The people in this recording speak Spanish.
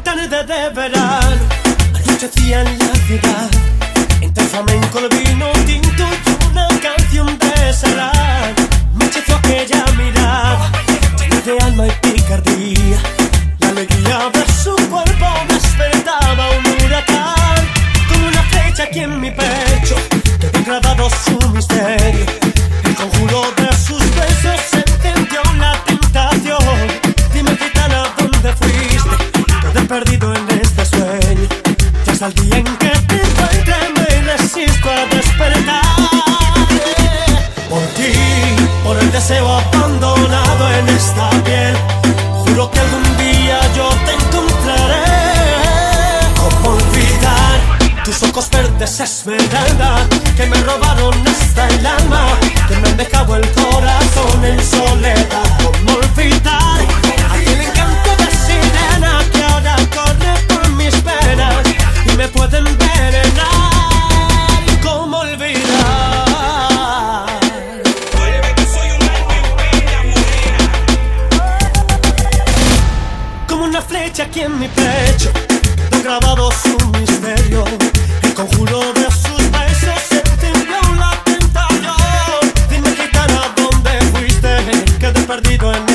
tarde de verano, anochecía en la ciudad, entre flamenco, el vino tinto y una canción de Serrat. Me hechizó aquella mirada, llena de alma y picardía. La alegría de su cuerpo despertaba un huracán. Como una flecha aquí en mi pecho, quedó grabado su misterio. El conjuro de sus besos encendió la tentación. Dime, gitana, ¿dónde fuiste? Quedé perdido en este sueño. Y hasta el día en que te encuentre me resisto a despertar. Por ti, por el deseo abandonado en esta piel, juro que algún día yo te encontraré. ¿Cómo olvidar tus ojos verdes esmeralda que me robaron hasta el alma, que me han dejado el corazón en soledad? ¿Cómo olvidar aquel encanto de sirena que ahora corre por mis venas y me puede envenenar? ¿Cómo olvidar? Vuelve que soy un alma en pena, morena. Como una flecha aquí en mi pecho, quedó grabado su misterio. El conjuro de sus besos encendió la tentación. Dime, gitana, ¿dónde fuiste? Quedé perdido en